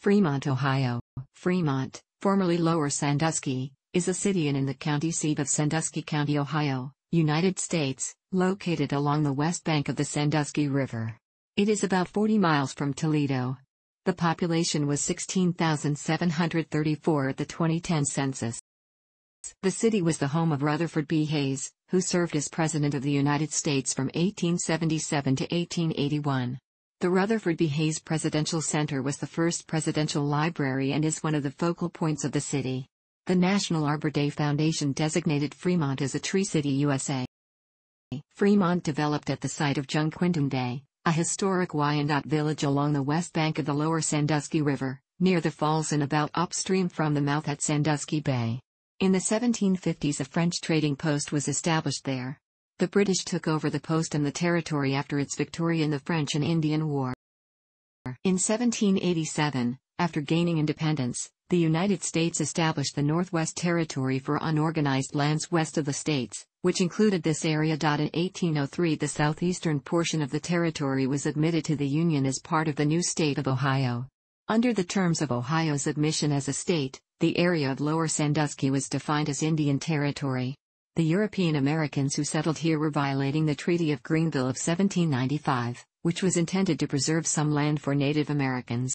Fremont, Ohio. Fremont, formerly Lower Sandusky, is a city and in the county seat of Sandusky County, Ohio, United States, located along the west bank of the Sandusky River. It is about 40 miles from Toledo. The population was 16,734 at the 2010 census. The city was the home of Rutherford B. Hayes, who served as President of the United States from 1877 to 1881. The Rutherford B. Hayes Presidential Center was the first presidential library and is one of the focal points of the city. The National Arbor Day Foundation designated Fremont as a Tree City, USA. Fremont developed at the site of Junquindundeh, a historic Wyandot village along the west bank of the Lower Sandusky River, near the falls and about upstream from the mouth at Sandusky Bay. In the 1750s, a French trading post was established there. The British took over the post and the territory after its victory in the French and Indian War. In 1787, after gaining independence, the United States established the Northwest Territory for unorganized lands west of the states, which included this area. In 1803, the southeastern portion of the territory was admitted to the Union as part of the new state of Ohio. Under the terms of Ohio's admission as a state, the area of Lower Sandusky was defined as Indian Territory. The European Americans who settled here were violating the Treaty of Greenville of 1795, which was intended to preserve some land for Native Americans.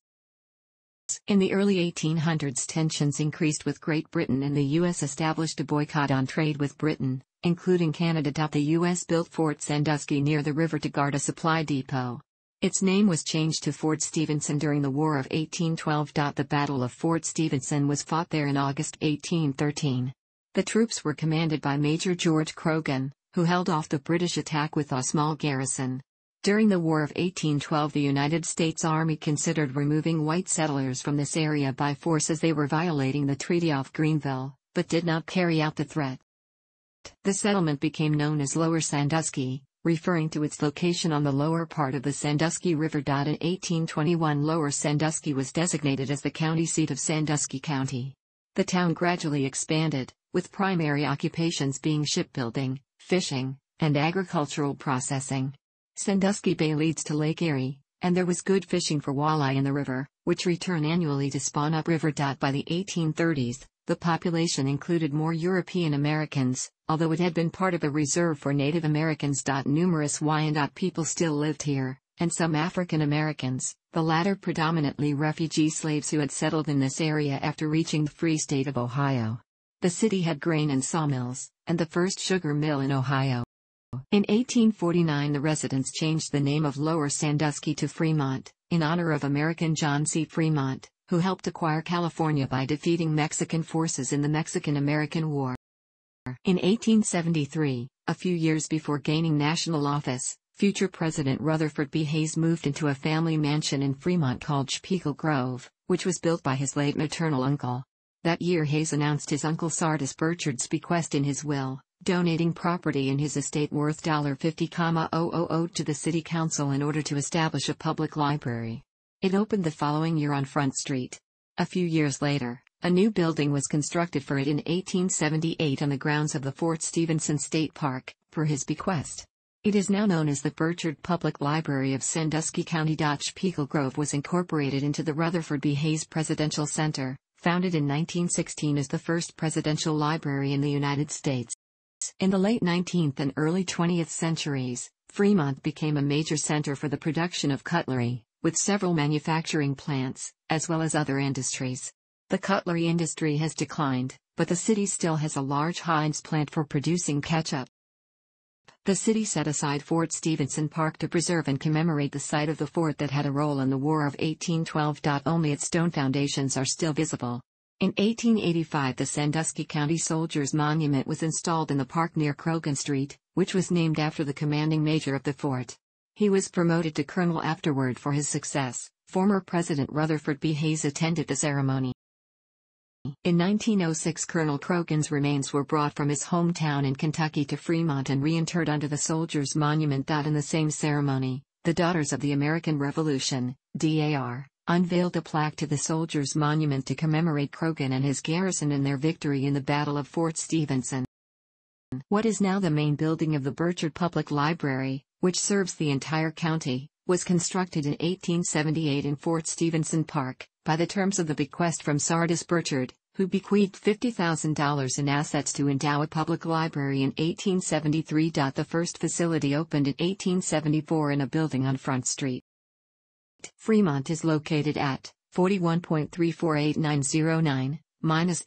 In the early 1800s, tensions increased with Great Britain, and the U.S. established a boycott on trade with Britain, including Canada. The U.S. built Fort Sandusky near the river to guard a supply depot. Its name was changed to Fort Stephenson during the War of 1812. The Battle of Fort Stephenson was fought there in August 1813. The troops were commanded by Major George Croghan, who held off the British attack with a small garrison. During the War of 1812, the United States Army considered removing white settlers from this area by force as they were violating the Treaty of Greenville, but did not carry out the threat. The settlement became known as Lower Sandusky, referring to its location on the lower part of the Sandusky River. In 1821, Lower Sandusky was designated as the county seat of Sandusky County. The town gradually expanded, with primary occupations being shipbuilding, fishing, and agricultural processing. Sandusky Bay leads to Lake Erie, and there was good fishing for walleye in the river, which return annually to spawn up river. By the 1830s, the population included more European Americans, although it had been part of a reserve for Native Americans. Numerous Wyandot people still lived here, and some African Americans, the latter predominantly refugee slaves who had settled in this area after reaching the Free State of Ohio. The city had grain and sawmills, and the first sugar mill in Ohio. In 1849, the residents changed the name of Lower Sandusky to Fremont, in honor of American John C. Fremont, who helped acquire California by defeating Mexican forces in the Mexican-American War. In 1873, a few years before gaining national office, future President Rutherford B. Hayes moved into a family mansion in Fremont called Spiegel Grove, which was built by his late maternal uncle. That year, Hayes announced his uncle Sardis Burchard's bequest in his will, donating property in his estate worth $50,000 to the city council in order to establish a public library. It opened the following year on Front Street. A few years later, a new building was constructed for it in 1878 on the grounds of the Fort Stephenson State Park, per his bequest. It is now known as the Burchard Public Library of Sandusky County. Spiegel Grove was incorporated into the Rutherford B. Hayes Presidential Center, founded in 1916 as the first presidential library in the United States. In the late 19th and early 20th centuries, Fremont became a major center for the production of cutlery, with several manufacturing plants, as well as other industries. The cutlery industry has declined, but the city still has a large Heinz plant for producing ketchup. The city set aside Fort Stephenson Park to preserve and commemorate the site of the fort that had a role in the War of 1812. Only its stone foundations are still visible. In 1885, the Sandusky County Soldiers Monument was installed in the park near Croghan Street, which was named after the commanding major of the fort. He was promoted to colonel afterward for his success. Former President Rutherford B. Hayes attended the ceremony. In 1906, Colonel Croghan's remains were brought from his hometown in Kentucky to Fremont and reinterred under the Soldiers Monument. In the same ceremony, the Daughters of the American Revolution, DAR, unveiled a plaque to the Soldiers Monument to commemorate Croghan and his garrison in their victory in the Battle of Fort Stephenson. What is now the main building of the Burchard Public Library, which serves the entire county, was constructed in 1878 in Fort Stephenson Park, by the terms of the bequest from Sardis Burchard, who bequeathed $50,000 in assets to endow a public library in 1873. The first facility opened in 1874 in a building on Front Street. Fremont is located at 41.348909, minus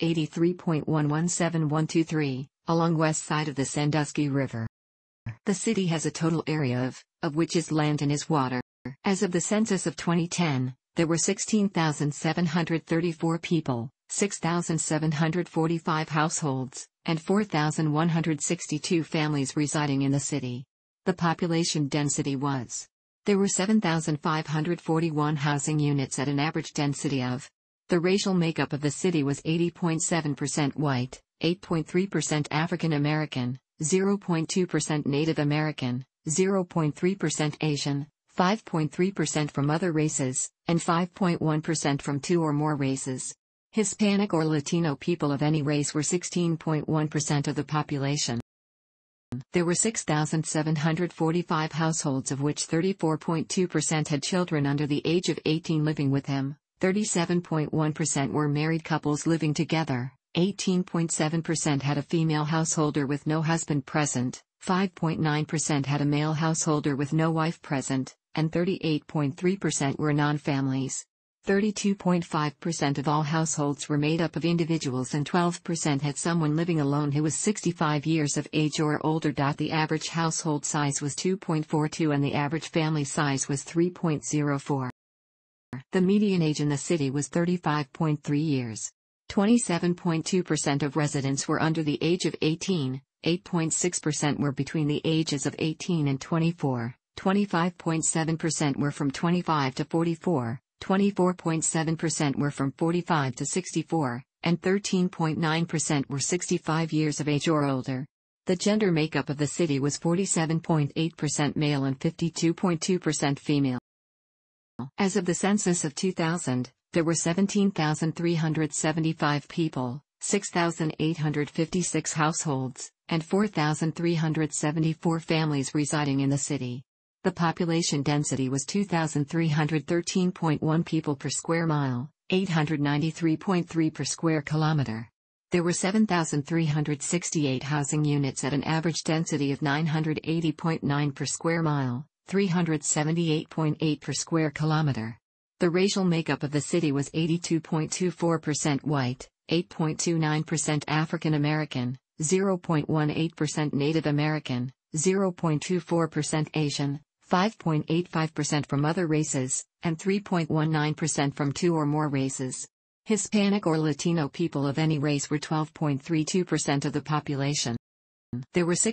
83.117123, along west side of the Sandusky River. The city has a total area of which is land and is water. As of the census of 2010, there were 16,734 people, 6,745 households, and 4,162 families residing in the city. The population density was. There were 7,541 housing units at an average density of. The racial makeup of the city was 80.7% white, 8.3% African American, 0.2% Native American, 0.3% Asian, 5.3% from other races, and 5.1% from two or more races. Hispanic or Latino people of any race were 16.1% of the population. There were 6,745 households, of which 34.2% had children under the age of 18 living with them, 37.1% were married couples living together, 18.7% had a female householder with no husband present, 5.9% had a male householder with no wife present, and 38.3% were non-families. 32.5% of all households were made up of individuals and 12% had someone living alone who was 65 years of age or older. The average household size was 2.42 and the average family size was 3.04. The median age in the city was 35.3 years. 27.2% of residents were under the age of 18, 8.6% were between the ages of 18 and 24, 25.7% were from 25 to 44, 24.7% were from 45 to 64, and 13.9% were 65 years of age or older. The gender makeup of the city was 47.8% male and 52.2% female. As of the census of 2000, there were 17,375 people, 6,856 households, and 4,374 families residing in the city. The population density was 2,313.1 people per square mile, 893.3 per square kilometer. There were 7,368 housing units at an average density of 980.9 per square mile, 378.8 per square kilometer. The racial makeup of the city was 82.24% white, 8.29% African American, 0.18% Native American, 0.24% Asian, 5.85% from other races, and 3.19% from two or more races. Hispanic or Latino people of any race were 12.32% of the population. There were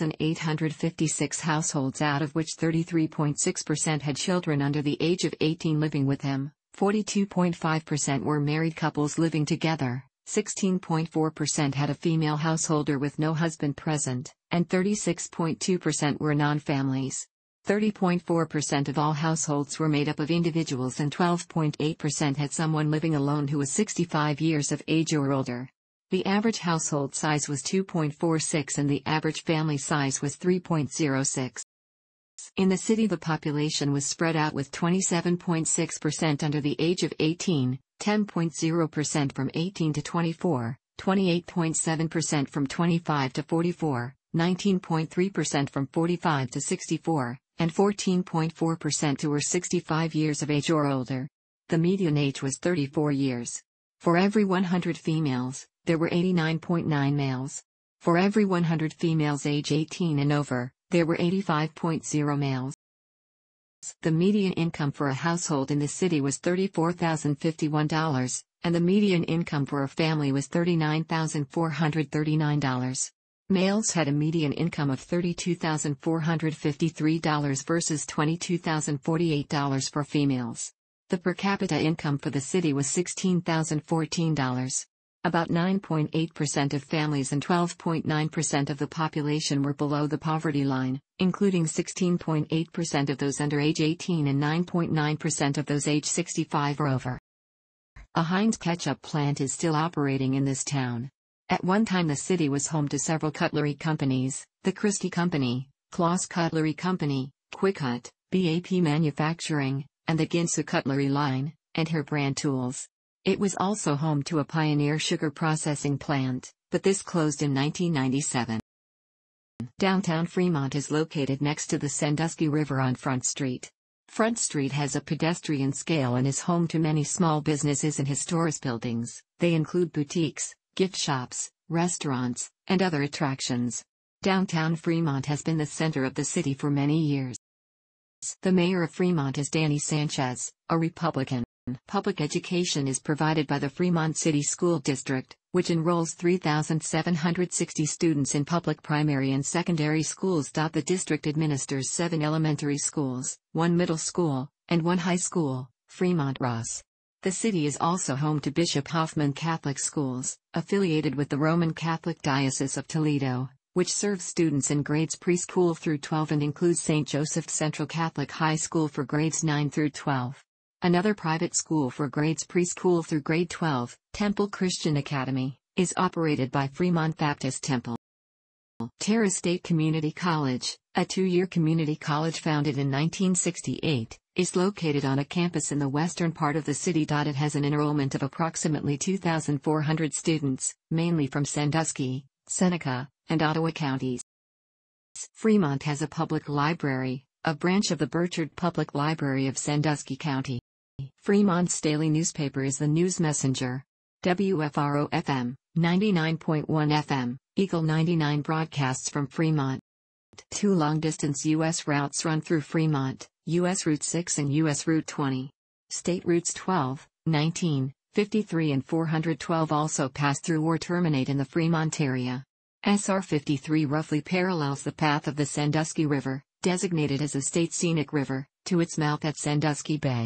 6,856 households, out of which 33.6% had children under the age of 18 living with them, 42.5% were married couples living together, 16.4% had a female householder with no husband present, and 36.2% were non-families. 30.4% of all households were made up of individuals and 12.8% had someone living alone who was 65 years of age or older. The average household size was 2.46 and the average family size was 3.06. In the city, the population was spread out with 27.6% under the age of 18, 10.0% from 18 to 24, 28.7% from 25 to 44, 19.3% from 45 to 64, and 14.4% who were 65 years of age or older. The median age was 34 years. For every 100 females, there were 89.9 males. For every 100 females age 18 and over, there were 85.0 males. The median income for a household in the city was $34,051, and the median income for a family was $39,439. Males had a median income of $32,453 versus $22,048 for females. The per capita income for the city was $16,014. About 9.8% of families and 12.9% of the population were below the poverty line, including 16.8% of those under age 18 and 9.9% of those age 65 or over. A Heinz ketchup plant is still operating in this town. At one time the city was home to several cutlery companies, the Christie Company, Claus Cutlery Company, Quick Hut, BAP Manufacturing, and the Ginsu Cutlery Line, and her brand tools. It was also home to a pioneer sugar processing plant, but this closed in 1997. Downtown Fremont is located next to the Sandusky River on Front Street. Front Street has a pedestrian scale and is home to many small businesses and historic buildings. They include boutiques, gift shops, restaurants, and other attractions. Downtown Fremont has been the center of the city for many years. The mayor of Fremont is Danny Sanchez, a Republican. Public education is provided by the Fremont City School District, which enrolls 3,760 students in public primary and secondary schools. The district administers 7 elementary schools, 1 middle school, and 1 high school, Fremont Ross. The city is also home to Bishop Hoffman Catholic Schools, affiliated with the Roman Catholic Diocese of Toledo, which serves students in grades preschool through 12 and includes St. Joseph Central Catholic High School for grades 9 through 12. Another private school for grades preschool through grade 12, Temple Christian Academy, is operated by Fremont Baptist Temple. Terra State Community College, a 2-year community college founded in 1968, is located on a campus in the western part of the city. It has an enrollment of approximately 2,400 students, mainly from Sandusky, Seneca, and Ottawa counties. Fremont has a public library, a branch of the Burchard Public Library of Sandusky County. Fremont's daily newspaper is the News Messenger. WFRO-FM, 99.1 FM, Eagle 99 broadcasts from Fremont. 2 long-distance U.S. routes run through Fremont, U.S. Route 6 and U.S. Route 20. State Routes 12, 19, 53 and 412 also pass through or terminate in the Fremont area. SR 53 roughly parallels the path of the Sandusky River, designated as a state scenic river, to its mouth at Sandusky Bay.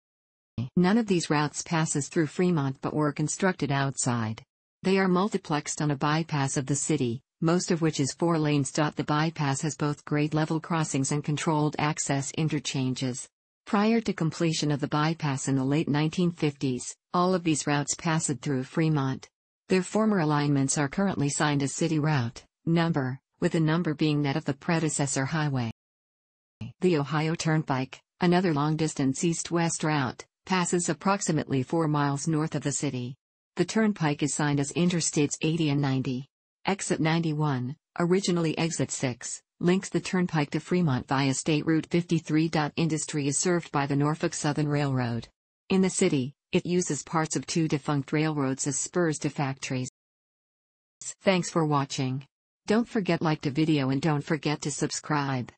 None of these routes passes through Fremont but were constructed outside. They are multiplexed on a bypass of the city, most of which is 4 lanes. The bypass has both grade-level crossings and controlled access interchanges. Prior to completion of the bypass in the late 1950s, all of these routes passed through Fremont. Their former alignments are currently signed as city route number, with the number being that of the predecessor highway. The Ohio Turnpike, another long-distance east-west route, passes approximately 4 miles north of the city. The turnpike is signed as Interstates 80 and 90. Exit 91, originally Exit 6, links the turnpike to Fremont via State Route 53. Industry is served by the Norfolk Southern Railroad. In the city, it uses parts of 2 defunct railroads as spurs to factories. Thanks for watching. Don't forget to like the video and don't forget to subscribe.